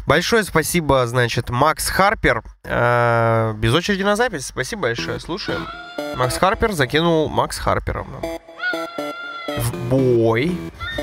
Большое спасибо, значит, Макс Харпер. Без очереди на запись. Спасибо большое. Слушаем. Макс Харпер закинул Макс Харпера в бой.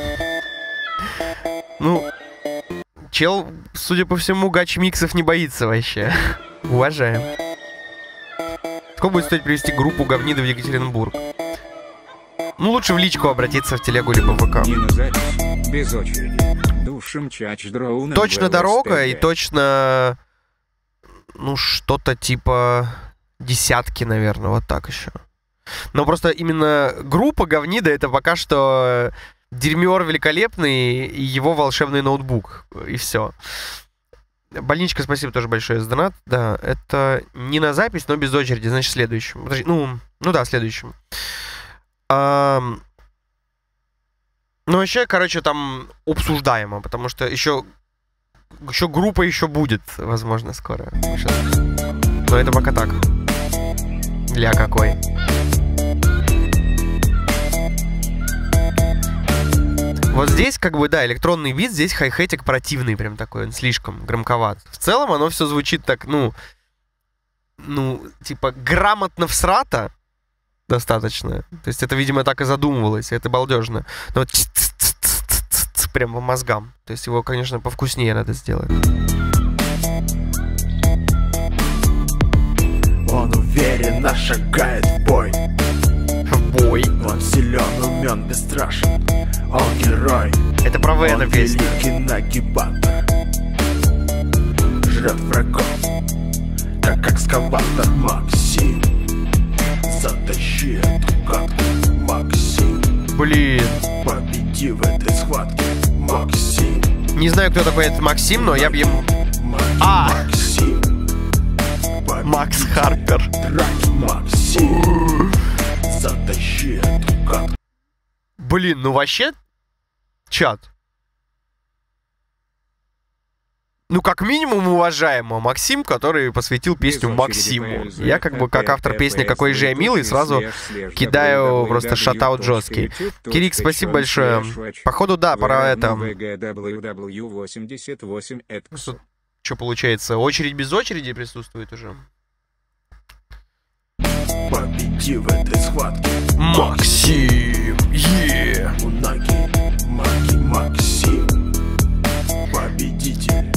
Ну, чел, судя по всему, гач-миксов не боится вообще. Уважаем. Сколько будет стоить привезти группу говнидов в Екатеринбург? Ну, лучше в личку обратиться в телегу либо в ВК. Без очереди. Душим чач дроуном. Точно дорога и точно... Ну, что-то типа десятки, наверное, вот так еще. Но просто именно группа говнида — это пока что Дерьмиор Великолепный и его волшебный ноутбук. И все. Больничка, спасибо тоже большое за донат. Да, это не на запись, но без очереди. Значит, следующим. Подожди, ну да, следующим. Ну, вообще, короче, там обсуждаемо, потому что еще группа еще будет, возможно, скоро. Но это пока так. Для какой? Вот здесь, как бы, да, электронный бит, здесь хай-хетик противный прям такой, он слишком громковат. В целом оно все звучит так, ну, типа, грамотно всрато достаточно. То есть это, видимо, так и задумывалось, это балдежно. Но вот прям по мозгам. То есть его, конечно, повкуснее надо сделать. Он уверенно шагает в бой. В бой. Он силен, умен, бесстрашен. Он герой. Это про Вена песня. Он великий нагибатор. Жрет врагов, как экскаватор. Максим, затащи эту катку. Максим, блин, победи в этой схватке. Максим. Не знаю, кто такой этот Максим, но я бы ему... Максим. Макс Харпер. Максим, затащи эту катку. Блин, ну вообще, чат. Ну, как минимум, уважаемого Максим, который посвятил песню Максиму. Я, как бы, как автор песни «Какой же я милый», сразу кидаю просто шатаут жесткий. Кирик, спасибо большое. Походу, да, пора это... Что получается? Очередь без очереди присутствует уже. Победи в этой схватке. Максим! Е! Максим. Победитель.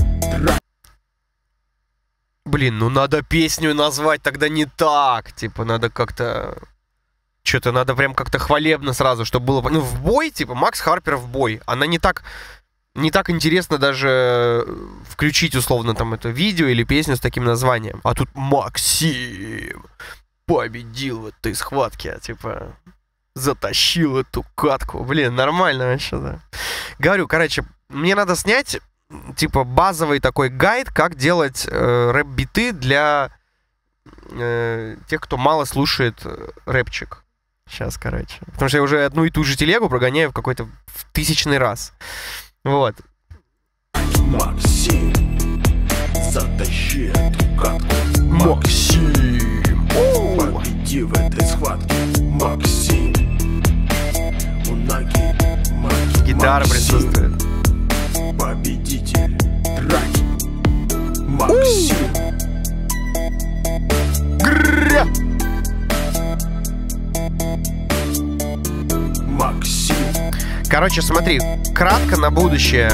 Блин, ну надо песню назвать тогда не так. Типа, надо как-то... Что-то надо прям как-то хвалебно сразу, чтобы было... Ну, в бой, типа, Макс Харпер в бой. Она не так интересно даже включить, условно, там, это видео или песню с таким названием. А тут Максим победил в этой схватке, типа, затащил эту катку. Блин, нормально вообще, да. Говорю, короче, мне надо снять, типа, базовый такой гайд, как делать рэп-биты для тех, кто мало слушает рэпчик. Сейчас, короче. Потому что я уже одну и ту же телегу прогоняю в какой-то тысячный раз. Вот. Максим, затащи эту катку. Максим, победи в этой схватке. Максим, у ноги гитара присутствует. Победитель драки. Максим. Грррря. Максим. Короче, смотри, кратко на будущее.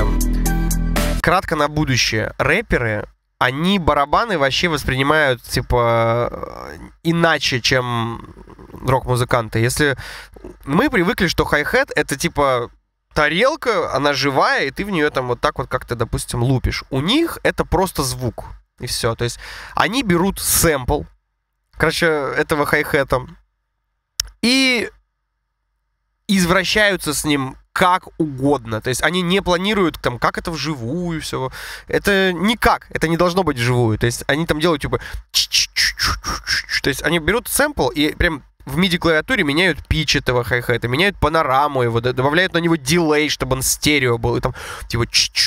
Рэперы, они барабаны вообще воспринимают, типа, иначе, чем рок-музыканты. Если мы привыкли, что хай-хет — это, типа, тарелка, она живая, и ты в нее там вот так вот как-то, допустим, лупишь. У них это просто звук, и все. То есть они берут сэмпл, короче, этого хай-хета, и извращаются с ним как угодно. То есть они не планируют, там, как это вживую все. Это никак. Это не должно быть вживую. То есть они там делают, типа... То есть они берут сэмпл и прям в MIDI-клавиатуре меняют питч этого хай-хета, меняют панораму его, добавляют на него дилей, чтобы он стерео был. И там, типа...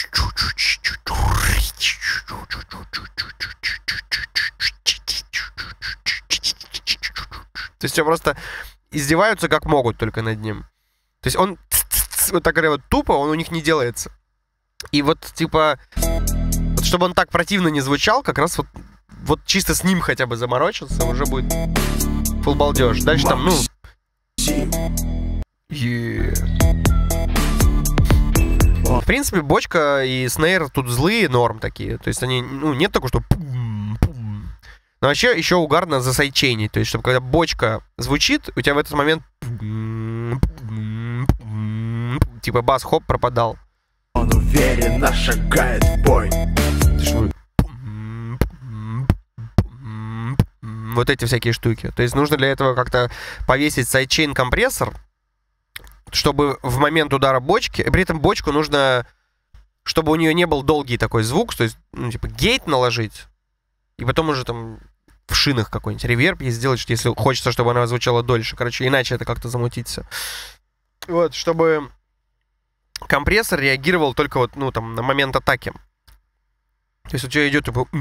То есть все просто издеваются как могут только над ним. То есть он вот так вот тупо, он у них не делается. И вот, типа, Вот чтобы он так противно не звучал, как раз вот чисто с ним хотя бы заморочиться, уже будет фулл балдеж. Дальше там, ну... В принципе, бочка и снейр тут злые, норм такие. То есть они, ну, нет такого, что... Но вообще еще угарно засайчейнить. То есть, чтобы когда бочка звучит, у тебя в этот момент типа бас-хоп пропадал. Он уверенно шагает в бой. Вот эти всякие штуки. То есть нужно для этого как-то повесить сайдчейн компрессор, чтобы в момент удара бочки, и при этом бочку нужно, чтобы у нее не был долгий такой звук, то есть, ну, типа, гейт наложить, и потом уже там в шинах какой-нибудь реверб ей сделать, если хочется, чтобы она звучала дольше. Короче, иначе это как-то замутится. Вот, чтобы компрессор реагировал только вот, ну, там, на момент атаки. То есть у тебя идет, типа...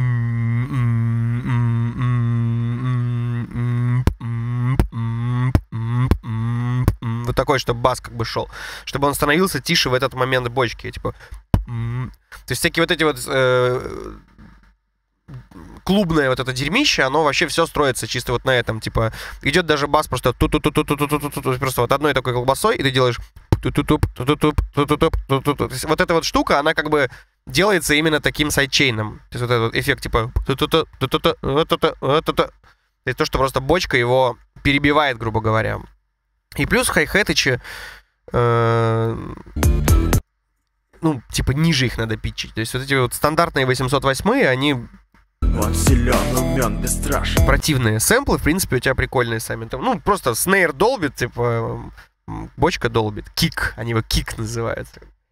Вот такой, чтобы бас как бы шел. Чтобы он становился тише в этот момент бочки. Типа... То есть всякие вот эти вот... клубное вот это дерьмище, оно вообще все строится чисто вот на этом, типа, идет даже бас просто просто вот одной такой колбасой, и ты делаешь вот эта вот штука, она как бы делается именно таким сайдчейном. То есть вот этот вот эффект, типа, это то, что просто бочка его перебивает, грубо говоря. И плюс хай-хэтычи, ну, типа, ниже их надо питчить. То есть вот эти вот стандартные 808-е, они... Он силен, умен, бесстрашен. Противные сэмплы, в принципе, у тебя прикольные сами. Там, ну, просто снейр долбит, типа, бочка долбит. Кик, они его кик называют.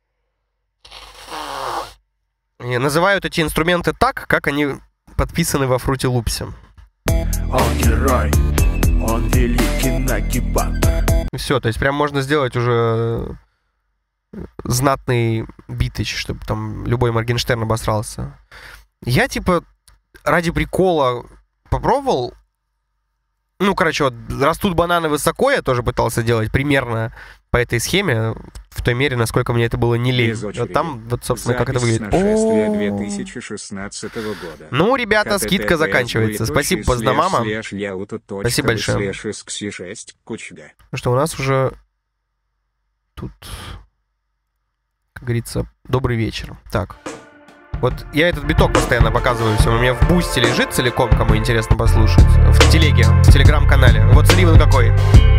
И называют эти инструменты так, как они подписаны во Fruity Loops'е. Он герой, он великий нагибатор. Все, то есть прям можно сделать уже знатный битыч, чтобы там любой Моргенштерн обосрался. Я, типа, ради прикола попробовал. Ну, короче, вот растут бананы высоко, я тоже пытался делать примерно по этой схеме, в той мере, насколько мне это было не лень. Вот там, вот, собственно, как это выглядит. Нашествие 2016 года. Ну, ребята, скидка заканчивается. Спасибо, Поздномама. Спасибо большое. Ну что, у нас уже тут, как говорится, добрый вечер. Так. Вот я этот биток постоянно показываю всем. У меня в бусте лежит целиком, кому интересно послушать. В телеге, в телеграм-канале. Вот смотри, он какой.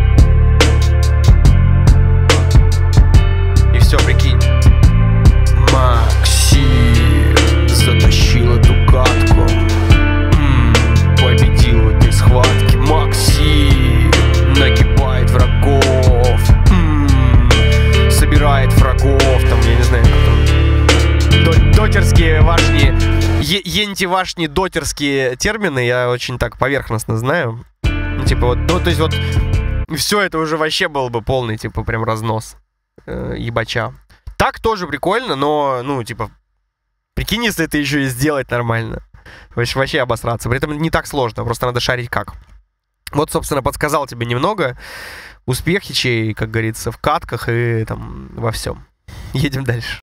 И все, прикинь. Максим затащил эту катку. Победил в этой схватке. Максим нагибает врагов. Собирает врагов. Там, я не знаю, как там. Дотерские вашни, ентивашни дотерские термины я очень так поверхностно знаю. Ну, типа вот, ну, то есть вот все это уже вообще был бы полный, типа, прям разнос ебача. Так тоже прикольно, но, ну, типа, прикинь, если это еще и сделать нормально. Вообще обосраться. При этом не так сложно, просто надо шарить как. Вот, собственно, подсказал тебе немного успехичей, как говорится, в катках и там во всем. Едем дальше.